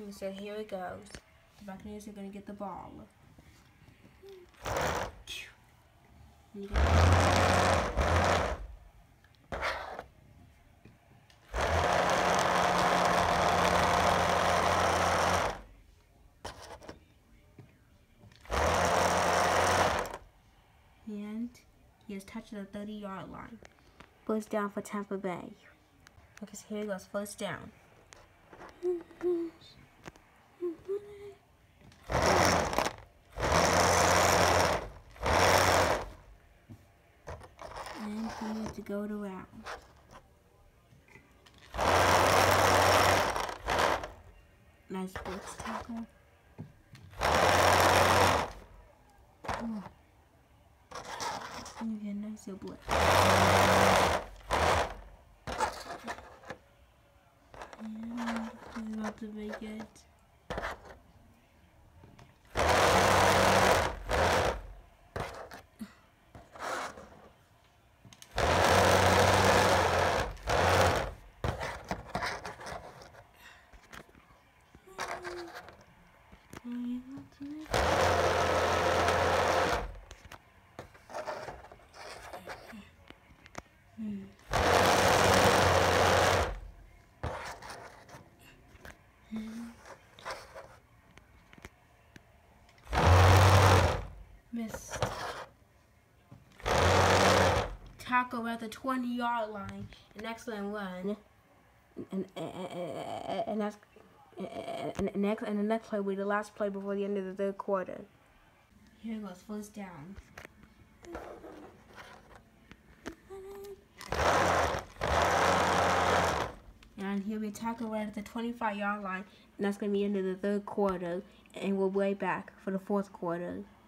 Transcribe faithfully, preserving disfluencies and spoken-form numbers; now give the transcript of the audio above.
And so here it goes. The Buccaneers are going to get the ball. And you get and he has touched the thirty yard line. First down for Tampa Bay. Okay, so here it goes, first down. And he needs to go to round. Nice blitz tackle. Oh. Okay, nice blitz. And he's about to make it. Hmm. Missed. Tackle at the twenty yard line. An excellent run. And, and, and, and that's and, and, next, and the next play will be the last play before the end of the third quarter. Here goes first down. And he'll be tackled right at the twenty-five yard line, and that's going to be the end of the third quarter, and we'll be right back for the fourth quarter.